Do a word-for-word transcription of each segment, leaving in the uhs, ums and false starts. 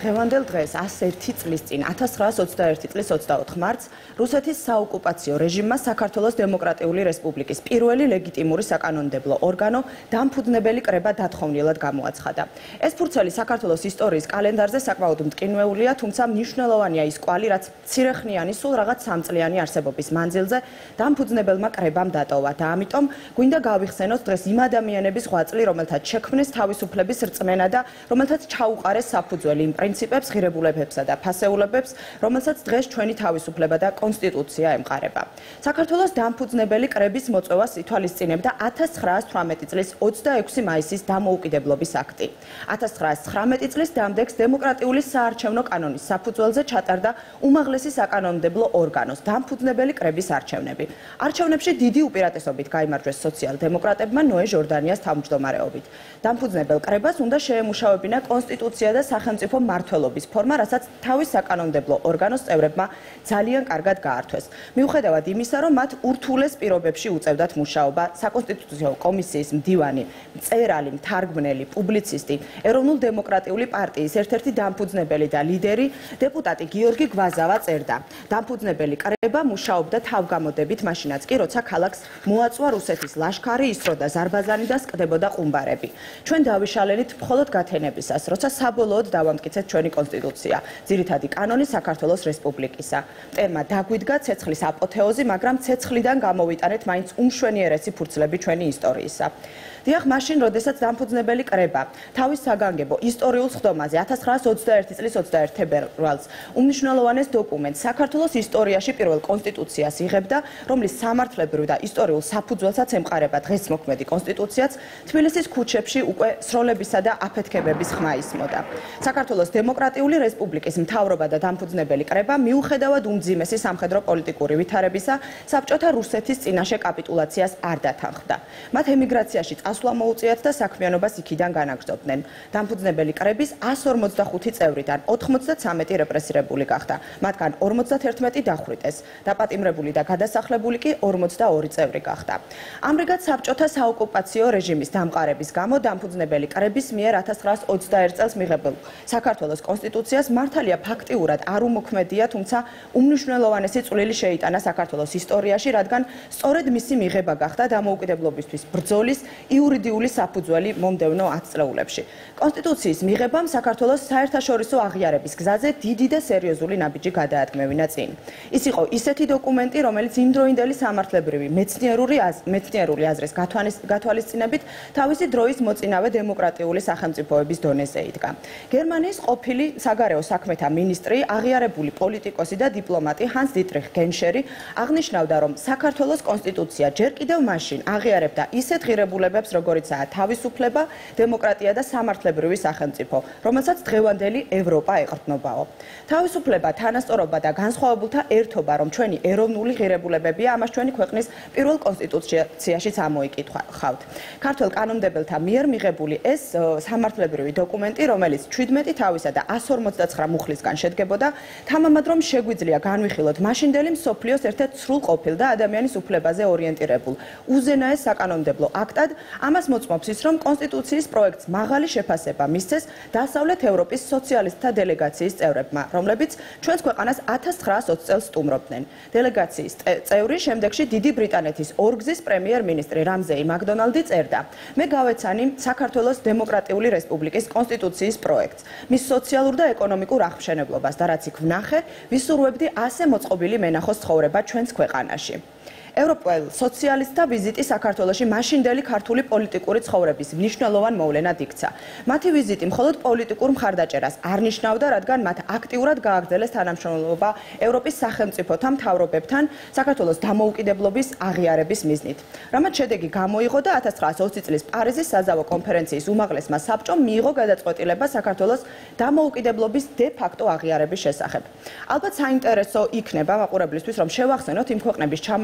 დღევანდელ დღეს ასეთი წლის წინ ათას ცხრაას ოცდაერთი წლის ოცდაოთხ მარტს რუსეთის საოკუპაციო რეჟიმმა საქართველოს დემოკრატიული რესპუბლიკის პირველი ლეგიტიმური საკანონმდებლო ორგანო დამფუძნებელი კრება დათხოვნილად გამოაცხადა. ეს ფურცელი საქართველოს ისტორიის კალენდარზე საკმაოდ მტკივნეულია, თუმცა მნიშვნელოვანია ის კვალი, რაც მცირეხნიანი სულ რაღაც სამწლიანი არსებობის მანძილზე დამფუძნებელმა კრებამ დატოვა და ამიტომ გვინდა გავიხსენოთ დღეს იმ ადამიანების ღვაწლი, რომელთაც შექმნეს თავისუფლების რწმენა და რომელთაც ჩაუყარეს საფუძველი იმ პრინციპებს, ღირებულებებსა და ფასეულებებს, რომელსაც დღეს ჩვენი თავისუფლება და კონსტიტუცია ემყარება. საქართველოს დამფუძნებელი კრების მოწვევას ითვალისწინებდა ათას ცხრაას თვრამეტი წლის ოცდაექვსი მაისის დამოუკიდებლობის აქტი. ათას ცხრაას ცხრამეტი წლის დამდეგს დემოკრატიული საარჩევნო კანონის საფუძველზე ჩატარდა უმაღლესი საკანონმდებლო ორგანოს დამფუძნებელი კრების არჩევნები. არჩევნებში დიდი უპირატესობით გაიმარჯვეს სოციალ-დემოკრატებმა ნოე ჟორდანიას თავმჯდომარეობით. დამფუძნებელ კრებას უნდა შეემუშავებინა კონსტიტუცია და სახელმწიფო მმართველობის ფორმა, რასაც თავის საკანონმდებლო ორგანოს წევრებმა ძალიან კარგად გაართვეს. მიუხედავად იმისა, რომ მათ ურთულეს პირობებში უწევდათ მუშაობა, საკონსტიტუციო კომისიის მდივანი, მწერალი, მთარგმნელი, პუბლიცისტი, ეროვნულ-დემოკრატიული პარტიის ერთ-ერთი დამფუძნებელი და ლიდერი, დეპუტატი გიორგი გვაზავა წერდა. დამფუძნებელი კრება მუშაობდა თავგამოდებით მაშინაც კი, როცა ქალაქს მოაწვა რუსეთის ლაშქარი, ისროდა ზარბაზანი და სკდებოდა ყუმბარები. ჩვენ დავიშალენით მხოლოდ გათენებისას, როცა საბოლოოდ დავამტკიცეთ ჩვენი კონსტიტუცია, ძირითადი კანონი საქართველოს რესპუბლიკისა. მტერმა დაგვიდგა ცეცხლის აპოთეოზი, მაგრამ ცეცხლიდან გამოვიტანეთ მაინც უმშვენიერესი ფურცლები ჩვენი ისტორიისა. დიახ, მაშინ, როდესაც დამფუძნებელი კრება თავის საგანგებო ისტორიულ სხდომაზე ათას ცხრაას ოცდაერთი წლის ოცდაერთი თებერვალს უმნიშვნელოვანეს დოკუმენტს საქართველოს ისტორიაში პირველ კონსტიტუციას იღებდა, რომლის სამართლებრივ და ისტორიულ საფუძველსაც ემყარება დღეს მოქმედი კონსტიტუციაც, თბილისის ქუჩებში უკვე სროლებისა და აფეთქებების ხმა ისმოდა. საქართველოს დემოკრატიული რესპუბლიკის მთავრობა და დამფუძნებელი კრება მიუხედავად უმძიმესი სამხედრო პოლიტიკური ვითარებისა, საბჭოთა რუსეთის წინაშე კაპიტულაციას არ დათანხმდა. მათ ემიგრაციაში წასვლა მოუწიათ და საქმიანობას იქიდან განაგრძობდნენ. დამფუძნებელი კრების ასს ორმოცდახუთი წევრიდან ოთხმოცდაცამეტი რეპრესირებული გახდა, მათგან ორმოცდაათერთმეტი დახვრიტეს, დაპატიმრებული და გადასახლებული კი ორმოცდაორი წევრი გახდა. ამრიგად საბჭოთა საოკუპაციო რეჟიმის დამყარების გამო დამფუძნებელი კრების მიერ ათას ცხრაას ოცდაერთ წელს მიღებულ საქართველოს კონსტიტუციას მართალია ფაქტიურად არ უმოქმედია, თუმცა უმნიშვნელოვანესი წვლილი შეიტანა საქართველოს ისტორიაში, რადგან სწორედ მისი მიღება გახდა დამოუკიდებლობისთვის ბრძოლის იურიდიული საფუძველი მომდევნო ათ წლეულებში. კონსტიტუციის მიღებამ საქართველოს საერთაშორისო აღიარების გზაზე დიდი და სერიოზული ნაბიჯი გადაადგმევინა წინ. ის იყო ისეთი დოკუმენტი, რომელიც იმდროინდელი სამართლებრივი მეცნიერული მეცნიერული აზრის გათვალისწინებით თავისი დროის მოწინავე დემოკრატიული სახელმწიფოების დონეზე იდგა. გერმანიის ყოფილი საგარეო საქმეთა მინისტრი, აღიარებული პოლიტიკოსი და დიპლომატი ჰანს დიტრიხ გენშერი აღნიშნავდა, რომ საქართველოს კონსტიტუცია ჯერ კიდევ მაშინ აღიარებდა ისეთ ღირებულებებს, როგორიცაა თავისუფლება, დემოკრატია და სამართლებრივი სახელმწიფო, რომელსაც დღევანდელი ევროპა ეყრდნობაო. თავისუფლება, თანასწორობა და განსხვავებულთა ერთობა, რომ ჩვენი ეროვნული ღირებულებებია, ამას ჩვენი ქვეყნის პირველ კონსტიტუციაშიც ამოიკითხავთ. ქართველ კანონმდებელთა მიერ მიღებული ეს სამართლებრივი დოკუმენტი, რომელიც ჩვიდმეტი თავისა და ასს ორმოცდაცხრა მუხლისგან შედგებოდა, თამამად რომ შეგვიძლია განვიხილოთ მაშინდელი მსოფლიოს ერთ-ერთ სრულყოფილ და ადამიანის უფლებაზე ორიენტირებულ უზენაეს საკანონმდებლო აქტად, ამას მოწმობს ის, რომ კონსტიტუციის პროექტს მაღალი შეფასება მისცეს დასავლეთ ევროპის სოციალისტთა დელეგაციის წევრებმა, რომლებიც ჩვენს ქვეყანას ათას ცხრაას ოცი წელს სტუმრობდნენ. დელეგაციის წევრი, შემდეგში დიდი ბრიტანეთის ორგზის პრემიერ-მინისტრი რამზეი მაკდონალდი წერდა: მე გავეცანი საქართველოს დემოკრატიული რესპუბლიკის კონსტიტუციის პროექტს, მის სოციალურ და ეკონომიკურ აღმშენებლობას და რაც იქ ვნახე, ვისურვებდი ასე მოწყობილი მენახოს ცხოვრება ჩვენს ქვეყანაში. ევროპელ სოციალისტთა ვიზიტი საქართველოში მაშინდელი ქართული პოლიტიკური ცხოვრების მნიშვნელოვან მოვლენად იქცა. მათი ვიზიტი მხოლოდ პოლიტიკურ მხარდაჭერას არ ნიშნავდა, რადგან მათ აქტიურად გააგრძელეს თანამშრომლობა ევროპის სახელმწიფოთა მთავრობებთან საქართველოს დამოუკიდებლობის აღიარების მიზნით. რამაც შედეგი გამოიღო და ათას ცხრაას ოცი წლის პარიზის საზავო კონფერენციის უმაღლესმა საბჭომ მიიღო გადაწყვეტილება საქართველოს დამოუკიდებლობის დე ფაქტო აღიარების შესახებ. ალბათ საინტერესო იქნება მაყურებლისთვის, რომ შევახსენოთ იმ ქვეყნების ჩამონათვალი,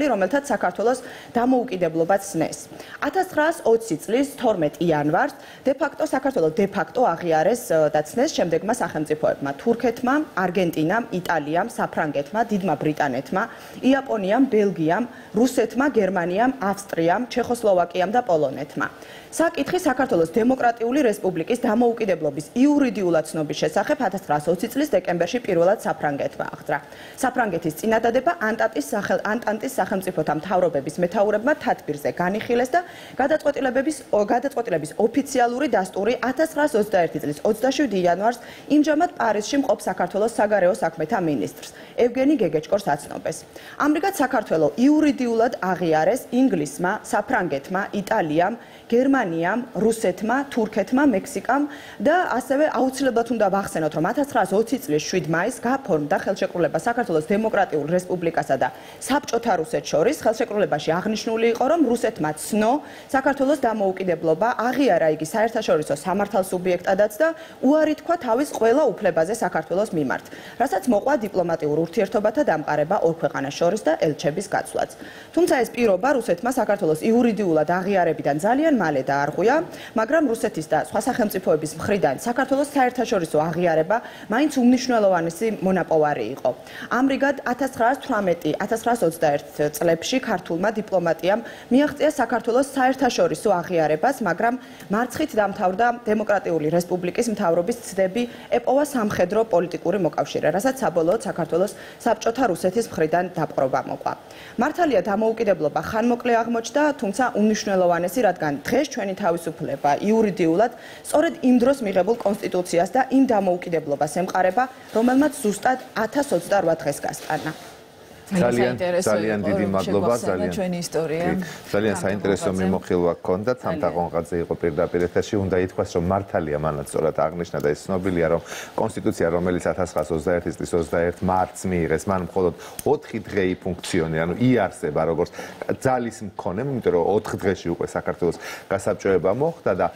რომელთაც საქართველოს დამოუკიდებლობა ცნეს. ათას ცხრაას ოცი წლის თორმეტი იანვარს de facto საქართველოს de facto აღიარეს და ცნეს შემდეგმა სახელმწიფოებმა: თურქეთმა, არგენტინამ, იტალიამ, საფრანგეთმა, დიდმა ბრიტანეთმა, იაპონიამ, ბელგიამ, რუსეთმა, გერმანიამ, ავსტრიამ, ჩეხოსლოვაკიამ და პოლონეთმა. საკითხი საქართველოს დემოკრატიული რესპუბლიკის დამოუკიდებლობის იურიდიულად ცნობის შესახებ ათას ცხრაას ოცი წლის დეკემბერში პირველად საფრანგეთმა აღძრა. საფრანგეთის წინადადება ანტანტის სახელ ანტანტის სახელმწიფოთა მთავრობების მეთაურებმა თათბირზე განიხილეს და გადაწყვეტილებების გადაწყვეტილების ოფიციალური დასტური ათას ცხრაას ოცდაერთი წლის ოცდაშვიდი იანვარს იმჟამად პარიზში მყოფ საქართველოს საგარეო საქმეთა მინისტრს ევგენი გეგეჭკორს აცნობეს. ამრიგად საქართველოს იურიდიულად აღიარეს ინგლისმა, საფრანგეთმა, იტალიამ, გერმანიამ, რუსეთმა, თურქეთმა, მექსიკამ და ასევე აუცილებლად უნდა ვახსენოთ, რომ ათას ცხრაას ოცი წლის შვიდ მაისს გაფორმდა ხელშეკრულება საქართველოს დემოკრატიულ რესპუბლიკასა და საბჭოთა რუსეთს შორის. ხელშეკრულებაში აღნიშნული იყო, რომ რუსეთმა ცნო საქართველოს დამოუკიდებლობა, აღიარა იგი საერთაშორისო სამართალ სუბიექტადაც და უარი თქვა თავის ყველა უფლებაზე საქართველოს მიმართ, რასაც მოყვა დიპლომატიურ ურთიერთობათა დამყარება ორ ქვეყანას შორის და ელჩების გაცვლაც. თუმცა ეს პირობა რუსეთმა საქართველოს იურიდიულად აღიარებიდან ძალიან მალე დაარღვია, მაგრამ რუსეთის და სხვა სახელმწიფოების მხრიდან საქართველოს საერთაშორისო აღიარება მაინც უმნიშვნელოვანესი მონაპოვარი იყო. ამრიგად ათას ცხრაას თვრამეტი ათას ცხრაას ოცდაერთი წლებში ქართულმა დიპლომატიამ მიაღწია საქართველოს საერთაშორისო აღიარებას, მაგრამ მარცხით დამთავრდა დემოკრატიული რესპუბლიკის მთავრობის ცდები ეპოვა სამხედრო პოლიტიკური მოკავშირე, რასაც საბოლოოდ საქართველოს საბჭოთა რუსეთის მხრიდან დაპყრობა მოყვა. მართალია დამოუკიდებლობა ხანმოკლე აღმოჩნდა, თუმცა უმნიშვნელოვანესი, რადგან დღეს ჩვენი თავისუფლება იურიდიულად სწორედ იმ დროს მიღებულ კონსტიტუციას და იმ დამოუკიდებლობას ემყარება, რომელმაც ზუსტად ათას ოცდაორვა დღეს გასტანა. ძალიან ძალიან დიდი მადლობა, ძალიან ჩვენი ისტორია. ძალიან საინტერესო მიმოხილვა გქონდა, თამთაღონღაძე იყო პირდაპირ ეთერში, უნდა ითქვას, რომ მართალია მანაც სწორად აღნიშნა და ეს ცნობილია, რომ კონსტიტუცია, რომელიც ათას ცხრაას ოცდაერთი წლის ოცდაერთი მარტს მიიღეს, მან მხოლოდ ოთხი დღე იფუნქციონირა, ანუ იარსება როგორც ძალის მქონე, იმიტომ რომ ოთხ დღეში უკვე საქართველოს გასაბჭოება მოხდა და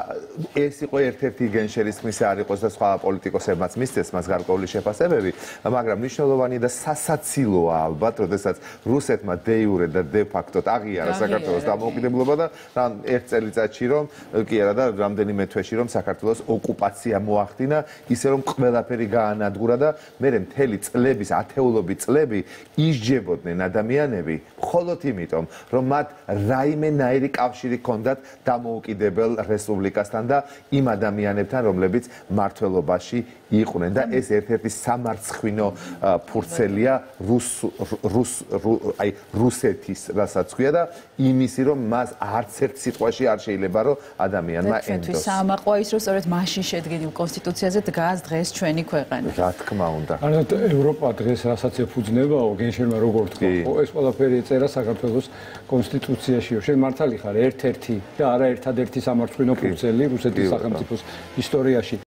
ეს იყო ერთ-ერთი გენშერისხმისა არ იყოს და სხვა პოლიტიკოსებმაც მისცეს მას გარკვეული შეფასებები, მაგრამ მნიშვნელოვანი და სასაცილოა ალბათ, როდესაც რუსეთმა de jure და de facto აღიარა საქართველოს დამოუკიდებლობა და ერთ წელიწადში რომ კი არა და რამდენიმე თვეში რომ საქართველოს ოკუპაცია მოახდინა, ისე რომ ყველაფერი გაანადგურა და მე მთელი წლების ათეულობით წლები ისჯებოდნენ ადამიანები მხოლოდ იმიტომ, რომ მათ რაიმენაირი კავშირი ჰქონდათ დამოუკიდებელ რესპუბლიკასთან და იმ ადამიანებთან, რომლებიც მმართველობაში იყვნენ და ეს ერთ-ერთი სამარცხვინო ფურცელია რუს რუს აი რუსეთის რასაც ქვია და იმისი რომ მას არც ერთ სიტყვაში არ შეიძლება რომ ადამიანმა ენდოს. ჩვენთვის საამაყოა ის რომ სწორედ მაშინ შედგენილ კონსტიტუციაზე დგას დღეს ჩვენი ქვეყანა. რა თქმა უნდა. ანუ ევროპა დღეს რასაც ეფუძნებაო, გენშერმა როგორ თქვა, ეს ყველაფერი ეწერა საქართველოს კონსტიტუციაში. შენ მართალი ხარ ერთ-ერთი და არა ერთადერთი სამარცხვინო ფურცელი რუსეთის სახელმწიფოს ისტორიაში.